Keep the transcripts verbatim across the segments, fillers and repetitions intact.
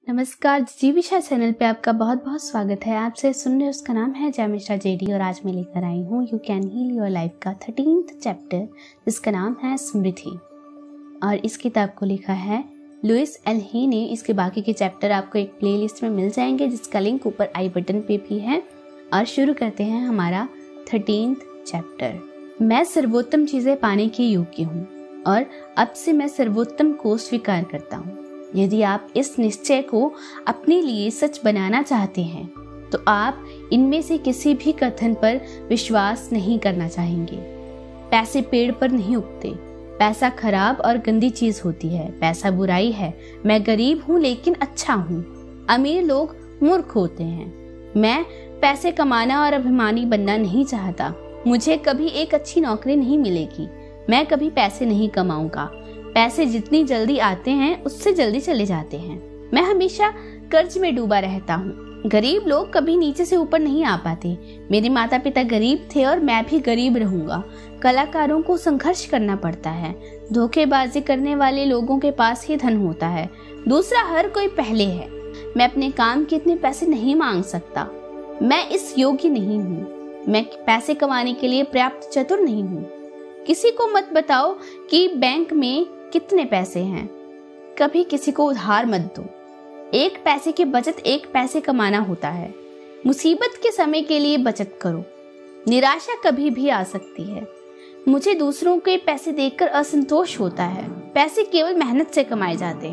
नमस्कार, जीविशा चैनल पे आपका बहुत बहुत स्वागत है। आपसे सुन रहे उसका नाम है जयमिश्रा जेडी और आज मैं लेकर आई हूँ you can heal your life का थर्टीन्थ चैप्टर जिसका नाम है स्मृति। और इस किताब को लिखा है लुइस एल ही ने। इसके बाकी के चैप्टर आपको एक प्लेलिस्ट में मिल जाएंगे जिसका लिंक ऊपर आई बटन पे भी है। और शुरू करते हैं हमारा थर्टीन्थ चैप्टर। मैं सर्वोत्तम चीजें पाने के योग्य हूँ और अब से मैं सर्वोत्तम को स्वीकार करता हूँ। यदि आप इस निश्चय को अपने लिए सच बनाना चाहते हैं तो आप इनमें से किसी भी कथन पर विश्वास नहीं करना चाहेंगे। पैसे पेड़ पर नहीं उगते। पैसा खराब और गंदी चीज होती है। पैसा बुराई है। मैं गरीब हूँ लेकिन अच्छा हूँ। अमीर लोग मूर्ख होते हैं। मैं पैसे कमाना और अभिमानी बनना नहीं चाहता। मुझे कभी एक अच्छी नौकरी नहीं मिलेगी। मैं कभी पैसे नहीं कमाऊंगा। पैसे जितनी जल्दी आते हैं उससे जल्दी चले जाते हैं। मैं हमेशा कर्ज में डूबा रहता हूँ। गरीब लोग कभी नीचे से ऊपर नहीं आ पाते। मेरे माता पिता गरीब थे और मैं भी गरीब रहूंगा। कलाकारों को संघर्ष करना पड़ता है। धोखेबाजी करने वाले लोगों के पास ही धन होता है। दूसरा हर कोई पहले है। मैं अपने काम के इतने पैसे नहीं मांग सकता। मैं इस योग्य नहीं हूँ। मैं पैसे कमाने के लिए पर्याप्त चतुर नहीं हूँ। किसी को मत बताओ कि बैंक में कितने पैसे हैं। कभी किसी को उधार मत दो। एक पैसे की बचत एक पैसे कमाना होता है। मुसीबत के समय के लिए बचत करो। निराशा कभी भी आ सकती है। मुझे दूसरों के पैसे देखकर असंतोष होता है। पैसे केवल मेहनत से कमाए जाते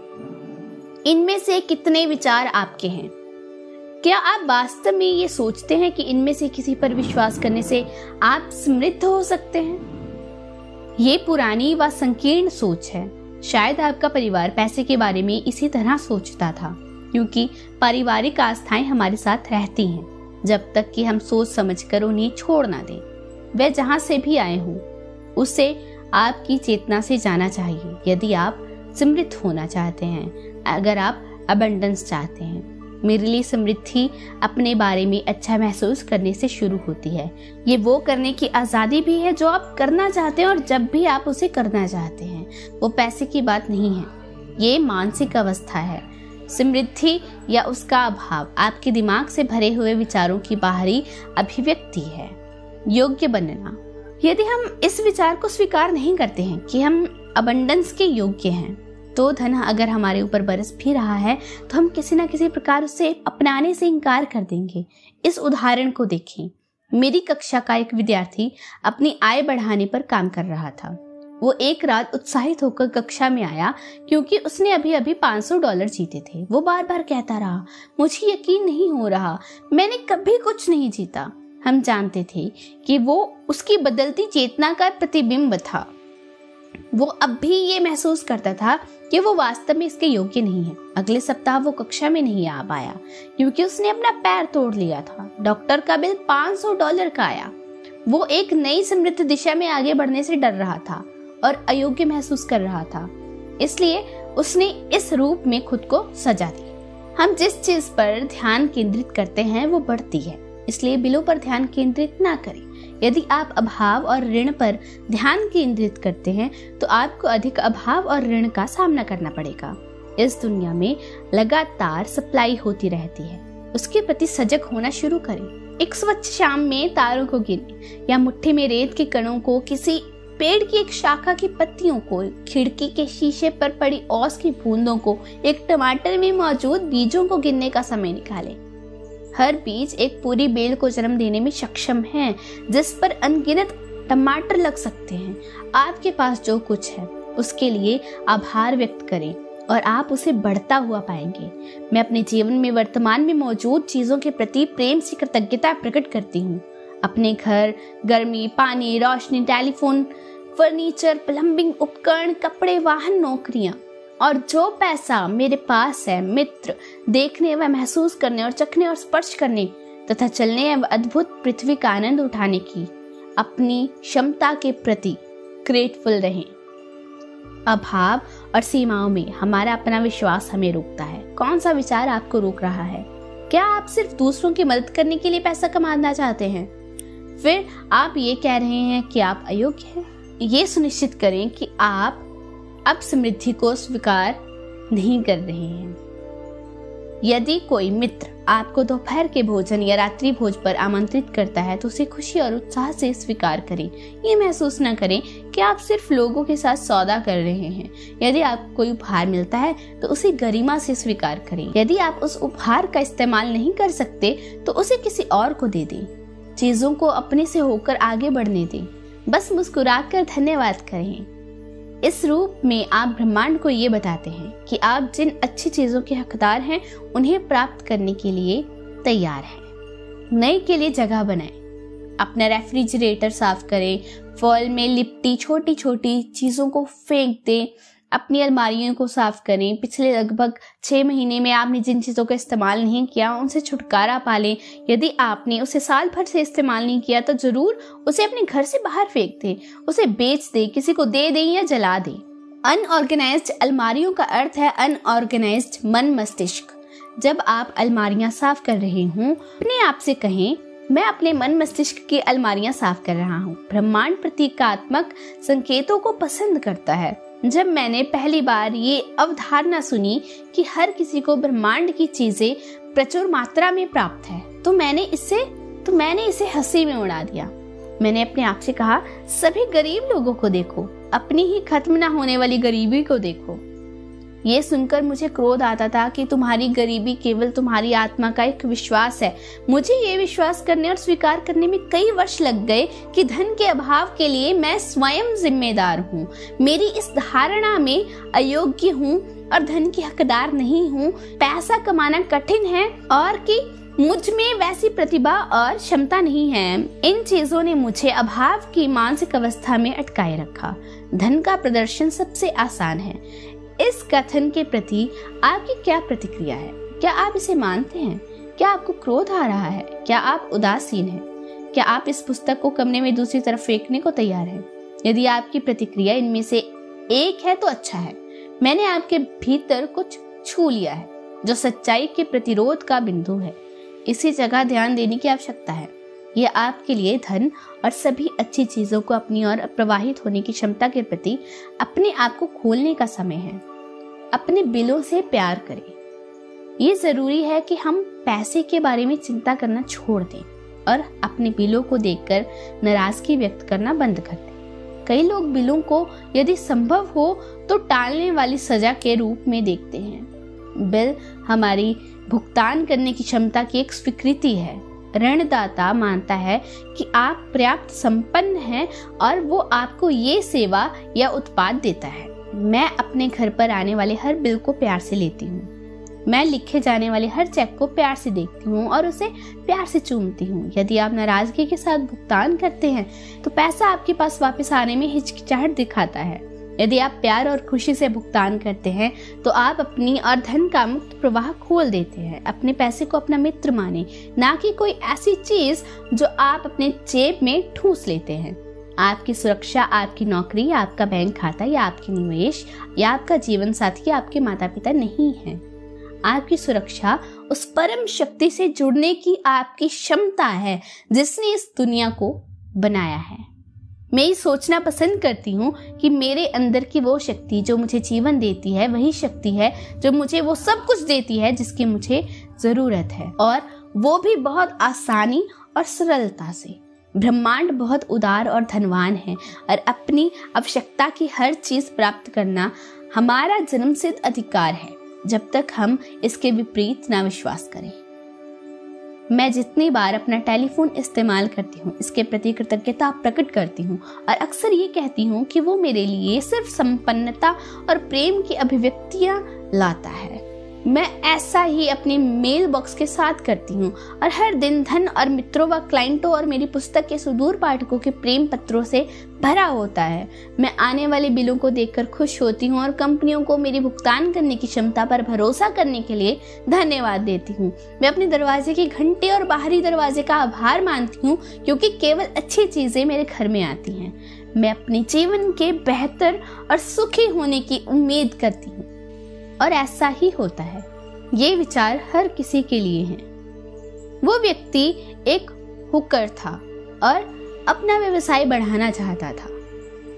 हैं। इनमें से कितने विचार आपके हैं? क्या आप वास्तव में ये सोचते हैं कि इनमें से किसी पर विश्वास करने से आप समृद्ध हो सकते हैं? ये पुरानी व संकीर्ण सोच है। शायद आपका परिवार पैसे के बारे में इसी तरह सोचता था, क्योंकि पारिवारिक आस्थाएं हमारे साथ रहती हैं जब तक कि हम सोच समझकर उन्हें छोड़ ना दें। वे जहां से भी आए हों उसे आपकी चेतना से जाना चाहिए। यदि आप समृद्ध होना चाहते हैं, अगर आप अबंडेंस चाहते हैं। मेरे लिए समृद्धि अपने बारे में अच्छा महसूस करने से शुरू होती है। ये वो करने की आज़ादी भी है जो आप करना चाहते हैं और जब भी आप उसे करना चाहते हैं। वो पैसे की बात नहीं है। ये मानसिक अवस्था है। समृद्धि या उसका अभाव आपके दिमाग से भरे हुए विचारों की बाहरी अभिव्यक्ति है। योग्य बनना। यदि हम इस विचार को स्वीकार नहीं करते हैं कि हम अबंडेंस के योग्य हैं, तो धन अगर हमारे ऊपर बरस भी रहा है तो हम किसी न किसी प्रकार उसे अपनाने से इनकार कर देंगे। इस उदाहरण को देखें। मेरी कक्षा का एक विद्यार्थी अपनी आय बढ़ाने पर काम कर रहा था। वो एक रात उत्साहित होकर कक्षा में आया क्योंकि उसने अभी अभी पाँच सौ डॉलर जीते थे। वो बार बार कहता रहा, मुझे यकीन नहीं हो रहा, मैंने कभी कुछ नहीं जीता। हम जानते थे कि वो उसकी बदलती चेतना का प्रतिबिंब था। वो अब भी ये महसूस करता था कि वो वास्तव में इसके योग्य नहीं है। अगले सप्ताह वो कक्षा में नहीं आ पाया क्योंकि उसने अपना पैर तोड़ लिया था। डॉक्टर का बिल पाँच सौ डॉलर का आया। वो एक नई समृद्ध दिशा में आगे बढ़ने से डर रहा था और अयोग्य महसूस कर रहा था। इसलिए उसने इस रूप में खुद को सजा दी। हम जिस चीज पर ध्यान केंद्रित करते हैं वो बढ़ती है। इसलिए बिलों पर ध्यान केंद्रित ना करें। यदि आप अभाव और ऋण पर ध्यान केंद्रित करते हैं तो आपको अधिक अभाव और ऋण का सामना करना पड़ेगा। इस दुनिया में लगातार सप्लाई होती रहती है। उसके प्रति सजग होना शुरू करें। एक स्वच्छ शाम में तारों को गिने या मुट्ठी में रेत के कणों को, किसी पेड़ की एक शाखा की पत्तियों को, खिड़की के शीशे पर पड़ी ओस की बूंदों को, एक टमाटर में मौजूद बीजों को गिनने का समय निकालें। हर बीज एक पूरी बेल को जन्म देने में सक्षम है जिस पर अनगिनत टमाटर लग सकते हैं। आपके पास जो कुछ है उसके लिए आभार व्यक्त करें और आप उसे बढ़ता हुआ पाएंगे। मैं अपने जीवन में वर्तमान में मौजूद चीजों के प्रति प्रेम से कृतज्ञता प्रकट करती हूँ। अपने घर, गर्मी, पानी, रोशनी, टेलीफोन, फर्नीचर, प्लम्बिंग उपकरण, कपड़े, वाहन, नौकरियां और जो पैसा मेरे पास है, मित्र, देखने व महसूस करने और चखने और स्पर्श करने तथा चलने एवं अद्भुत पृथ्वी का आनंद उठाने की अपनी क्षमता के प्रति ग्रेटफुल रहें। अभाव और सीमाओं में हमारा अपना विश्वास हमें रोकता है। कौन सा विचार आपको रोक रहा है? क्या आप सिर्फ दूसरों की मदद करने के लिए पैसा कमाना चाहते हैं? फिर आप ये कह रहे हैं कि आप अयोग्य हैं। ये सुनिश्चित करें कि आप अब समृद्धि को स्वीकार नहीं कर रहे हैं। यदि कोई मित्र आपको दोपहर के भोजन या रात्रि भोज पर आमंत्रित करता है तो उसे खुशी और उत्साह से स्वीकार करें। ये महसूस न करें कि आप सिर्फ लोगों के साथ सौदा कर रहे हैं। यदि आपको कोई उपहार मिलता है तो उसे गरिमा से स्वीकार करें। यदि आप उस उपहार का इस्तेमाल नहीं कर सकते तो उसे किसी और को दे दें। चीजों को अपने से होकर आगे बढ़ने दें। बस मुस्कुराकर धन्यवाद करें। इस रूप में आप ब्रह्मांड को ये बताते हैं कि आप जिन अच्छी चीजों के हकदार हैं उन्हें प्राप्त करने के लिए तैयार हैं। नए के लिए जगह बनाएं। अपना रेफ्रिजरेटर साफ करें। फॉल में लिपटी छोटी छोटी चीजों को फेंक दें। अपनी अलमारियों को साफ करें। पिछले लगभग छह महीने में आपने जिन चीजों का इस्तेमाल नहीं किया उनसे छुटकारा पा लें। यदि आपने उसे साल भर से इस्तेमाल नहीं किया तो जरूर उसे अपने घर से बाहर फेंक दें, उसे बेच दें, किसी को दे दें या जला दें। अनऑर्गेनाइज्ड अलमारियों का अर्थ है अनऑर्गेनाइज्ड मन मस्तिष्क। जब आप अलमारियां साफ कर रहे हों, अपने आप से कहें, मैं अपने मन मस्तिष्क की अलमारियां साफ कर रहा हूँ। ब्रह्मांड प्रतीकात्मक संकेतों को पसंद करता है। जब मैंने पहली बार ये अवधारणा सुनी कि हर किसी को ब्रह्मांड की चीजें प्रचुर मात्रा में प्राप्त है तो मैंने इसे तो मैंने इसे हंसी में उड़ा दिया। मैंने अपने आप से कहा, सभी गरीब लोगों को देखो, अपनी ही खत्म ना होने वाली गरीबी को देखो। ये सुनकर मुझे क्रोध आता था कि तुम्हारी गरीबी केवल तुम्हारी आत्मा का एक विश्वास है। मुझे ये विश्वास करने और स्वीकार करने में कई वर्ष लग गए कि धन के अभाव के लिए मैं स्वयं जिम्मेदार हूँ। मेरी इस धारणा में अयोग्य हूँ और धन की हकदार नहीं हूँ। पैसा कमाना कठिन है और कि मुझ में वैसी प्रतिभा और क्षमता नहीं है। इन चीजों ने मुझे अभाव की मानसिक अवस्था में अटकाए रखा। धन का प्रदर्शन सबसे आसान है। इस कथन के प्रति आपकी क्या प्रतिक्रिया है? क्या आप इसे मानते हैं? क्या आपको क्रोध आ रहा है? क्या आप उदासीन हैं? क्या आप इस पुस्तक को कमरे में दूसरी तरफ फेंकने को तैयार हैं? यदि आपकी प्रतिक्रिया इनमें से एक है तो अच्छा है। मैंने आपके भीतर कुछ छू लिया है जो सच्चाई के प्रतिरोध का बिंदु है। इसी जगह ध्यान देने की आवश्यकता है। यह आपके लिए धन और सभी अच्छी चीजों को अपनी ओर प्रवाहित होने की क्षमता के प्रति अपने आप को खोलने का समय है। अपने बिलों से प्यार करें। ये जरूरी है कि हम पैसे के बारे में चिंता करना छोड़ दें और अपने बिलों को देखकर नाराजगी व्यक्त करना बंद कर दें। कई लोग बिलों को यदि संभव हो तो टालने वाली सजा के रूप में देखते हैं। बिल हमारी भुगतान करने की क्षमता की एक स्वीकृति है। ऋणदाता मानता है कि आप पर्याप्त संपन्न हैं और वो आपको ये सेवा या उत्पाद देता है। मैं अपने घर पर आने वाले हर बिल को प्यार से लेती हूँ। मैं लिखे जाने वाले हर चेक को प्यार से देखती हूँ और उसे प्यार से चूमती हूँ। यदि आप नाराजगी के साथ भुगतान करते हैं तो पैसा आपके पास वापस आने में हिचकिचाहट दिखाता है। यदि आप प्यार और खुशी से भुगतान करते हैं तो आप अपनी और धन का मुक्त प्रवाह खोल देते हैं। अपने पैसे को अपना मित्र माने, ना कि कोई ऐसी चीज जो आप अपने जेब में ठूस लेते हैं। आपकी सुरक्षा, आपकी नौकरी, आपका बैंक खाता या आपकी निवेश या आपका जीवन साथी या आपके माता पिता नहीं है। आपकी सुरक्षा उस परम शक्ति से जुड़ने की आपकी क्षमता है जिसने इस दुनिया को बनाया है। मैं ये सोचना पसंद करती हूँ कि मेरे अंदर की वो शक्ति जो मुझे जीवन देती है वही शक्ति है जो मुझे वो सब कुछ देती है जिसकी मुझे जरूरत है, और वो भी बहुत आसानी और सरलता से। ब्रह्मांड बहुत उदार और धनवान है और अपनी आवश्यकता की हर चीज प्राप्त करना हमारा जन्मसिद्ध अधिकार है जब तक हम इसके विपरीत ना विश्वास करें। मैं जितनी बार अपना टेलीफोन इस्तेमाल करती हूँ इसके प्रति कृतज्ञता प्रकट करती हूँ और अक्सर ये कहती हूँ कि वो मेरे लिए सिर्फ संपन्नता और प्रेम की अभिव्यक्तियाँ लाता है। मैं ऐसा ही अपने मेल बॉक्स के साथ करती हूँ और हर दिन धन और मित्रों व क्लाइंटों और मेरी पुस्तक के सुदूर पाठकों के प्रेम पत्रों से भरा होता है। मैं आने वाले बिलों को देखकर खुश होती हूँ और कंपनियों को मेरी भुगतान करने की क्षमता पर भरोसा करने के लिए धन्यवाद देती हूँ। मैं अपने दरवाजे की घंटे और बाहरी दरवाजे का आभार मानती हूँ क्योंकि केवल अच्छी चीजें मेरे घर में आती हैं। मैं अपने जीवन के बेहतर और सुखी होने की उम्मीद करती हूँ और ऐसा ही होता है। ये विचार हर किसी के लिए हैं। वो व्यक्ति एक हुकर था और अपना व्यवसाय बढ़ाना चाहता था।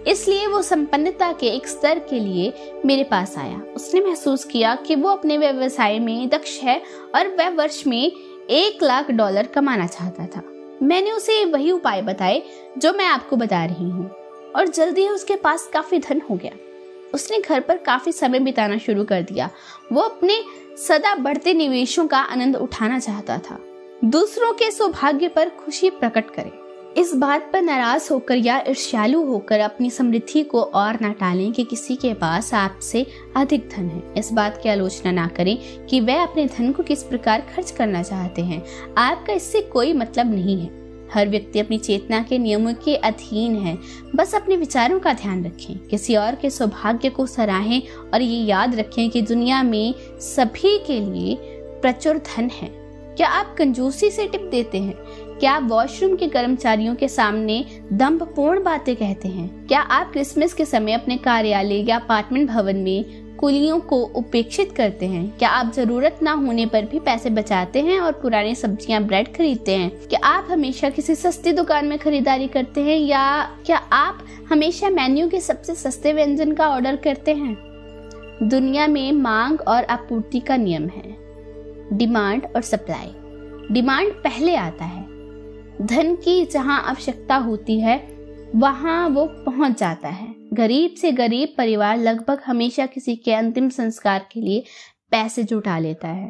इसलिए वो संपन्नता के एक स्तर के लिए मेरे पास आया। उसने महसूस किया कि वो अपने व्यवसाय में दक्ष है और वह वर्ष में एक लाख डॉलर कमाना चाहता था। मैंने उसे वही उपाय बताए जो मैं आपको बता रही हूँ और जल्दी ही उसके पास काफी धन हो गया। उसने घर पर काफी समय बिताना शुरू कर दिया। वो अपने सदा बढ़ते निवेशों का आनंद उठाना चाहता था। दूसरों के सौभाग्य पर खुशी प्रकट करें। इस बात पर नाराज होकर या ईर्ष्यालु होकर अपनी समृद्धि को और न टालें कि किसी के पास आपसे अधिक धन है। इस बात की आलोचना ना करें कि वह अपने धन को किस प्रकार खर्च करना चाहते हैं। आपका इससे कोई मतलब नहीं है। हर व्यक्ति अपनी चेतना के नियमों के अधीन है। बस अपने विचारों का ध्यान रखें, किसी और के सौभाग्य को सराहें और ये याद रखें कि दुनिया में सभी के लिए प्रचुर धन है। क्या आप कंजूसी से टिप देते हैं? क्या आप वॉशरूम के कर्मचारियों के सामने दंभपूर्ण बातें कहते हैं? क्या आप क्रिसमस के समय अपने कार्यालय या अपार्टमेंट भवन में कुलियों को उपेक्षित करते हैं? क्या आप जरूरत ना होने पर भी पैसे बचाते हैं और पुरानी सब्जियां, ब्रेड खरीदते हैं? क्या आप हमेशा किसी सस्ती दुकान में खरीदारी करते हैं या क्या आप हमेशा मेन्यू के सबसे सस्ते व्यंजन का ऑर्डर करते हैं? दुनिया में मांग और आपूर्ति का नियम है, डिमांड और सप्लाई। डिमांड पहले आता है। धन की जहां आवश्यकता होती है वहां वो पहुंच जाता है। गरीब से गरीब परिवार लगभग हमेशा किसी के अंतिम संस्कार के लिए पैसे जुटा लेता है।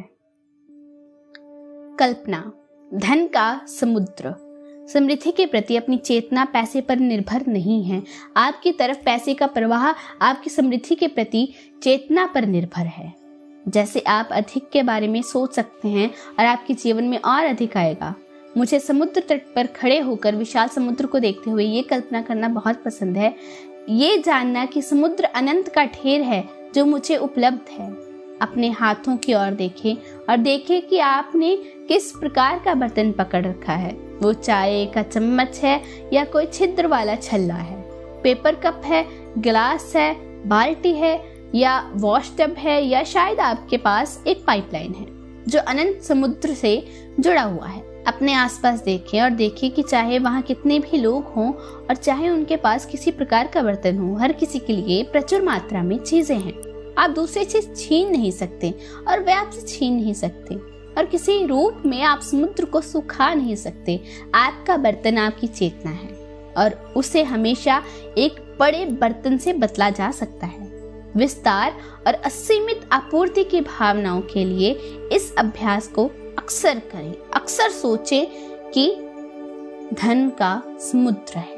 कल्पना, धन का समुद्र। समृद्धि के प्रति अपनी चेतना पैसे पर निर्भर नहीं है। आपकी तरफ पैसे का प्रवाह आपकी समृद्धि के प्रति चेतना पर निर्भर है। जैसे आप अधिक के बारे में सोच सकते हैं और आपके जीवन में और अधिक आएगा। मुझे समुद्र तट पर खड़े होकर विशाल समुद्र को देखते हुए ये कल्पना करना बहुत पसंद है, ये जानना कि समुद्र अनंत का ढेर है जो मुझे उपलब्ध है। अपने हाथों की ओर देखें और देखें कि आपने किस प्रकार का बर्तन पकड़ रखा है। वो चाय का चम्मच है या कोई छिद्र वाला छल्ला है, पेपर कप है, गिलास है, बाल्टी है या वॉश टब है, या शायद आपके पास एक पाइपलाइन है जो अनंत समुद्र से जुड़ा हुआ है। अपने आसपास देखें और देखें कि चाहे वहाँ कितने भी लोग हों और चाहे उनके पास किसी प्रकार का बर्तन हो, हर किसी के लिए प्रचुर मात्रा में चीजें हैं। आप दूसरी चीज छीन नहीं सकते और वे आपसे छीन नहीं सकते, और किसी रूप में आप समुद्र को सुखा नहीं सकते। आपका बर्तन आपकी चेतना है और उसे हमेशा एक बड़े बर्तन से बदला जा सकता है। विस्तार और असीमित आपूर्ति की भावनाओं के लिए इस अभ्यास को अक्सर करें। अक्सर सोचें कि धन का समुद्र है।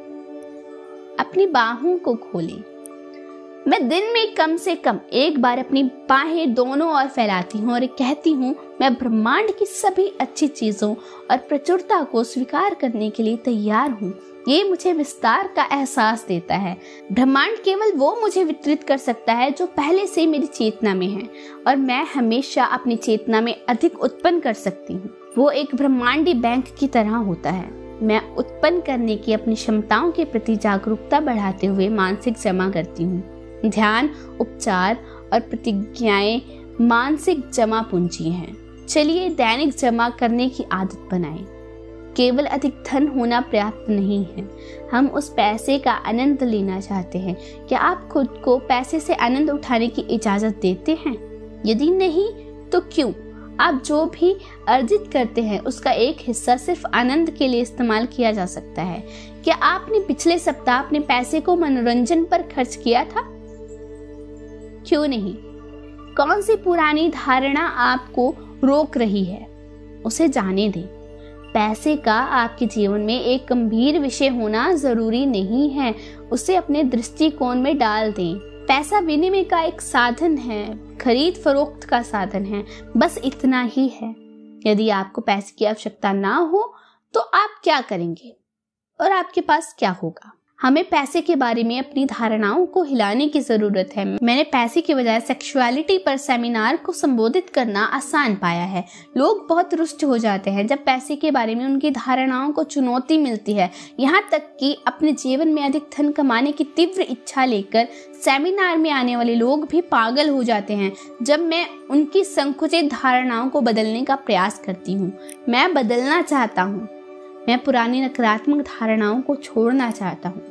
अपनी बाहों को खोलें। मैं दिन में कम से कम एक बार अपनी बाहें दोनों ओर फैलाती हूँ और कहती हूँ, मैं ब्रह्मांड की सभी अच्छी चीजों और प्रचुरता को स्वीकार करने के लिए तैयार हूँ। ये मुझे विस्तार का एहसास देता है। ब्रह्मांड केवल वो मुझे वितरित कर सकता है जो पहले से मेरी चेतना में है, और मैं हमेशा अपनी चेतना में अधिक उत्पन्न कर सकती हूँ। वो एक ब्रह्मांडी बैंक की तरह होता है। मैं उत्पन्न करने की अपनी क्षमताओं के प्रति जागरूकता बढ़ाते हुए मानसिक जमा करती हूँ। ध्यान, उपचार और प्रतिज्ञाएं मानसिक जमा पूंजी हैं। चलिए दैनिक जमा करने की आदत बनाएं। केवल अधिक धन होना पर्याप्त नहीं है, हम उस पैसे का आनंद लेना चाहते हैं। क्या आप खुद को पैसे से आनंद उठाने की इजाजत देते हैं? यदि नहीं तो क्यों? आप जो भी अर्जित करते हैं उसका एक हिस्सा सिर्फ आनंद के लिए इस्तेमाल किया जा सकता है। क्या आपने पिछले सप्ताह अपने पैसे को मनोरंजन पर खर्च किया था? क्यों नहीं? कौन सी पुरानी धारणा आपको रोक रही है? उसे जाने दें। पैसे का आपके जीवन में एक गंभीर विषय होना जरूरी नहीं है, उसे अपने दृष्टिकोण में डाल दें। पैसा विनिमय का एक साधन है, खरीद फरोख्त का साधन है, बस इतना ही है। यदि आपको पैसे की आवश्यकता ना हो तो आप क्या करेंगे और आपके पास क्या होगा? हमें पैसे के बारे में अपनी धारणाओं को हिलाने की जरूरत है। मैंने पैसे के बजाय सेक्सुअलिटी पर सेमिनार को संबोधित करना आसान पाया है। लोग बहुत रुष्ट हो जाते हैं जब पैसे के बारे में उनकी धारणाओं को चुनौती मिलती है। यहाँ तक कि अपने जीवन में अधिक धन कमाने की तीव्र इच्छा लेकर सेमिनार में आने वाले लोग भी पागल हो जाते हैं जब मैं उनकी संकुचित धारणाओं को बदलने का प्रयास करती हूँ। मैं बदलना चाहता हूँ। मैं पुरानी नकारात्मक धारणाओं को छोड़ना चाहता हूँ।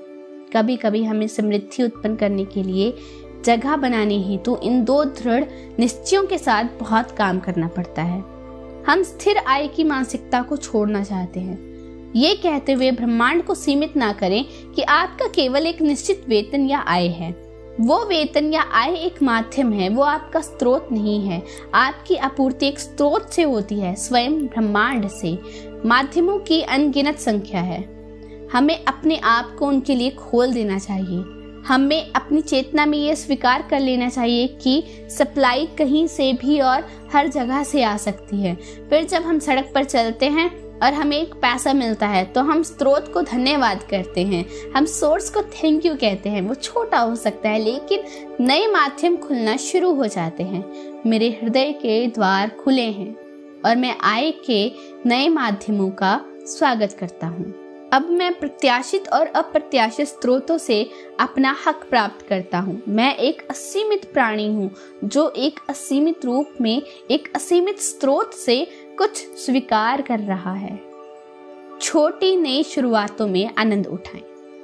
कभी कभी हमें समृद्धि उत्पन्न करने के लिए जगह बनाने हेतु तो इन दो दृढ़ निश्चयों के साथ बहुत काम करना पड़ता है। हम स्थिर आय की मानसिकता को छोड़ना चाहते हैं, ये कहते हुए ब्रह्मांड को सीमित ना करें कि आपका केवल एक निश्चित वेतन या आय है। वो वेतन या आय एक माध्यम है, वो आपका स्रोत नहीं है। आपकी आपूर्ति एक स्रोत से होती है, स्वयं ब्रह्मांड से। माध्यमों की अनगिनत संख्या है। हमें अपने आप को उनके लिए खोल देना चाहिए। हमें अपनी चेतना में ये स्वीकार कर लेना चाहिए कि सप्लाई कहीं से भी और हर जगह से आ सकती है। फिर जब हम सड़क पर चलते हैं और हमें एक पैसा मिलता है तो हम स्रोत को धन्यवाद करते हैं, हम सोर्स को थैंक यू कहते हैं। वो छोटा हो सकता है लेकिन नए माध्यम खुलना शुरू हो जाते हैं। मेरे हृदय के द्वार खुले हैं और मैं आय के नए माध्यमों का स्वागत करता हूँ। अब मैं प्रत्याशित और अप्रत्याशित स्रोतों से अपना हक प्राप्त करता हूँ। मैं एक असीमित प्राणी हूँ जो एक असीमित रूप में एक असीमित स्रोत से कुछ स्वीकार कर रहा है। छोटी नई शुरुआतों में आनंद उठाएं।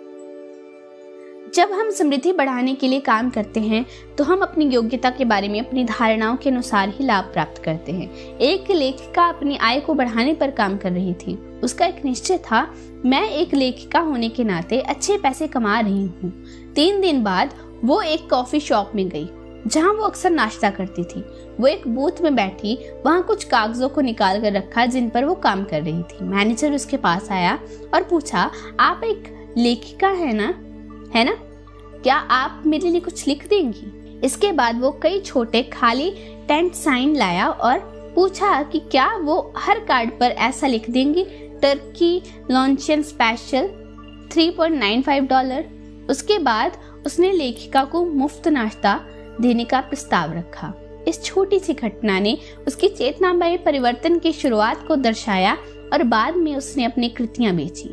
जब हम समृद्धि बढ़ाने के लिए काम करते हैं तो हम अपनी योग्यता के बारे में अपनी धारणाओं के अनुसार ही लाभ प्राप्त करते हैं। एक लेखिका अपनी आय को बढ़ाने पर काम कर रही थी। उसका एक निश्चय था, मैं एक लेखिका होने के नाते अच्छे पैसे कमा रही हूँ। तीन दिन बाद वो एक कॉफी शॉप में गई जहाँ वो अक्सर नाश्ता करती थी। वो एक बूथ में बैठी, वहाँ कुछ कागजों को निकाल कर रखा जिन पर वो काम कर रही थी। मैनेजर उसके पास आया और पूछा, आप एक लेखिका है ना है ना क्या आप मेरे लिए कुछ लिख देंगी? इसके बाद वो कई छोटे खाली टेंट साइन लाया और पूछा कि क्या वो हर कार्ड पर ऐसा लिख देंगी, turkey luncheon special three point nine five dollar. उसके बाद उसने लेखिका को मुफ्त नाश्ता देने का प्रस्ताव रखा। इस छोटी सी घटना ने उसकी चेतना में परिवर्तन की शुरुआत को दर्शाया और बाद में उसने अपनी कृतियां बेची।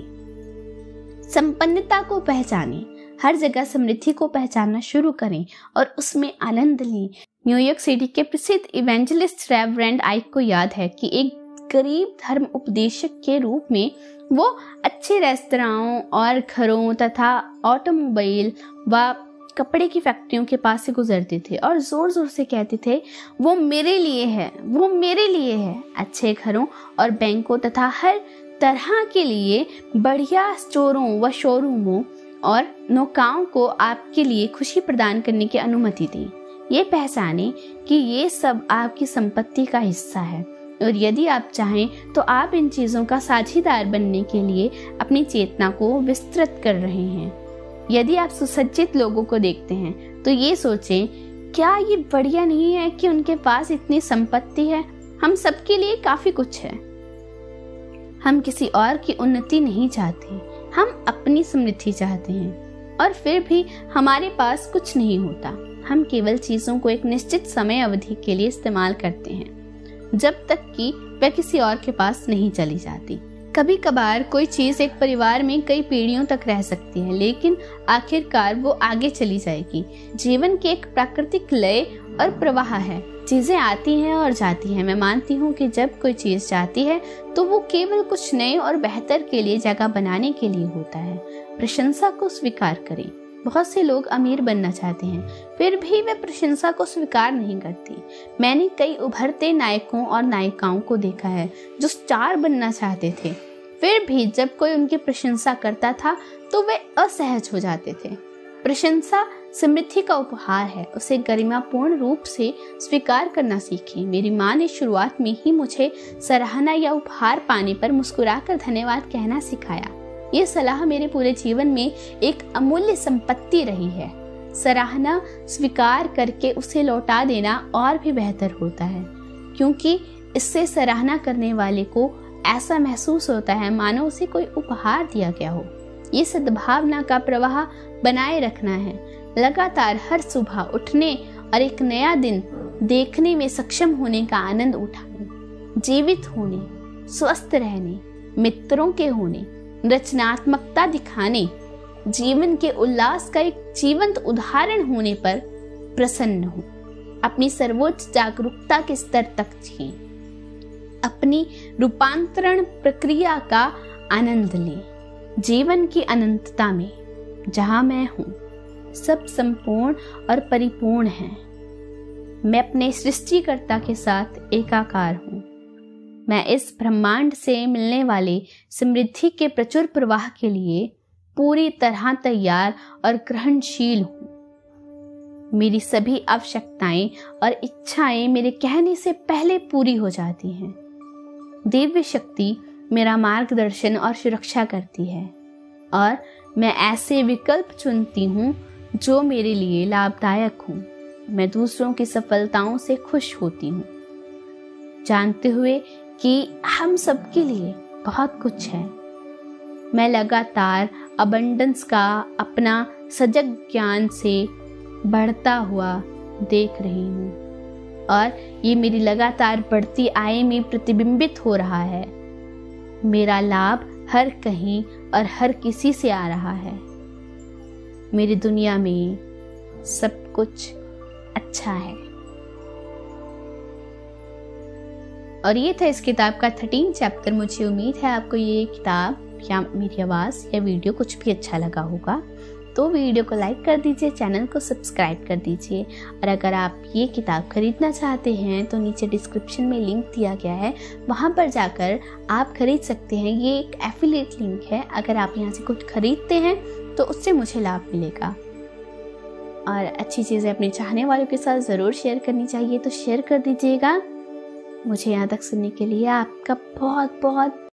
संपन्नता को पहचानें, हर जगह समृद्धि को पहचानना शुरू करें और उसमें आनंद लें। न्यूयॉर्क सिटी के प्रसिद्ध इवेंजलिस्ट रेवरेंड आइक को याद है कि एक गरीब धर्म उपदेशक के रूप में वो अच्छे रेस्तराओं और घरों तथा ऑटोमोबाइल व कपड़े की फैक्ट्रियों के पास से गुजरते थे और जोर जोर से कहते थे, वो मेरे लिए है, वो मेरे लिए है। अच्छे घरों और बैंकों तथा हर तरह के लिए बढ़िया स्टोरों व शोरूमों और नौकाओं को आपके लिए खुशी प्रदान करने की अनुमति दी। ये पहचाने कि ये सब आपकी संपत्ति का हिस्सा है और यदि आप चाहें तो आप इन चीजों का साझीदार बनने के लिए अपनी चेतना को विस्तृत कर रहे हैं। यदि आप सुसज्जित लोगों को देखते हैं तो ये सोचें, क्या ये बढ़िया नहीं है कि उनके पास इतनी संपत्ति है? हम सबके लिए काफी कुछ है। हम किसी और की उन्नति नहीं चाहते, हम अपनी समृद्धि चाहते हैं और फिर भी हमारे पास कुछ नहीं होता। हम केवल चीजों को एक निश्चित समय अवधि के लिए इस्तेमाल करते हैं जब तक कि वह किसी और के पास नहीं चली जाती। कभी कभार कोई चीज एक परिवार में कई पीढ़ियों तक रह सकती है लेकिन आखिरकार वो आगे चली जाएगी। जीवन के एक प्राकृतिक लय और प्रवाह है। चीजें आती हैं और जाती हैं। मैं मानती हूँ कि जब कोई चीज जाती है तो वो केवल कुछ नए और बेहतर के लिए जगह बनाने के लिए होता है। प्रशंसा को स्वीकार करें। बहुत से लोग अमीर बनना चाहते हैं फिर भी वे प्रशंसा को स्वीकार नहीं करती। मैंने कई उभरते नायकों और नायिकाओं को देखा है जो स्टार बनना चाहते थे, फिर भी जब कोई उनकी प्रशंसा करता था तो वे असहज हो जाते थे। प्रशंसा समृद्धि का उपहार है, उसे गरिमापूर्ण रूप से स्वीकार करना सीखें। मेरी माँ ने शुरुआत में ही मुझे सराहना या उपहार पाने पर मुस्कुराकर धन्यवाद कहना सिखाया। ये सलाह मेरे पूरे जीवन में एक अमूल्य संपत्ति रही है। सराहना स्वीकार करके उसे लौटा देना और भी बेहतर होता है, क्योंकि इससे सराहना करने वाले को ऐसा महसूस होता है मानो उसे कोई उपहार दिया गया हो। ये सद्भावना का प्रवाह बनाए रखना है। लगातार हर सुबह उठने और एक नया दिन देखने में सक्षम होने का आनंद उठाने, जीवित होने, स्वस्थ रहने, मित्रों के होने, रचनात्मकता दिखाने, जीवन के उल्लास का एक जीवंत उदाहरण होने पर प्रसन्न हो। अपनी सर्वोच्च जागरूकता के स्तर तक जिएं। अपनी रूपांतरण प्रक्रिया का आनंद लें। जीवन की अनंतता में जहाँ मैं हूँ सब संपूर्ण और परिपूर्ण है। मैं अपने सृष्टिकर्ता के साथ एकाकार हूँ। मैं इस ब्रह्मांड से मिलने वाले समृद्धि के प्रचुर प्रवाह के लिए पूरी तरह तैयार और ग्रहणशील हूँ। मेरी सभी आवश्यकताएं और इच्छाएं मेरे कहने से पहले पूरी हो जाती हैं। दिव्य शक्ति मेरा मार्गदर्शन और सुरक्षा करती है और मैं ऐसे विकल्प चुनती हूँ जो मेरे लिए लाभदायक हों। मैं दूसरों की सफलताओं से खुश होती हूँ, जानते हुए कि हम सबके लिए बहुत कुछ है। मैं लगातार अबंडेंस का अपना सजग ज्ञान से बढ़ता हुआ देख रही हूँ और ये मेरी लगातार बढ़ती आय में प्रतिबिंबित हो रहा है। मेरा लाभ हर कहीं और हर किसी से आ रहा है। मेरी दुनिया में सब कुछ अच्छा है। और ये था इस किताब का थर्टीन चैप्टर। मुझे उम्मीद है आपको ये किताब या मेरी आवाज़ या वीडियो कुछ भी अच्छा लगा होगा। तो वीडियो को लाइक कर दीजिए, चैनल को सब्सक्राइब कर दीजिए। और अगर आप ये किताब खरीदना चाहते हैं तो नीचे डिस्क्रिप्शन में लिंक दिया गया है, वहाँ पर जाकर आप खरीद सकते हैं। ये एक एफिलिएट लिंक है। अगर आप यहाँ से कुछ खरीदते हैं तो उससे मुझे लाभ मिलेगा। और अच्छी चीज़ें अपने चाहने वालों के साथ ज़रूर शेयर करनी चाहिए, तो शेयर कर दीजिएगा। मुझे यहाँ तक सुनने के लिए आपका बहुत बहुत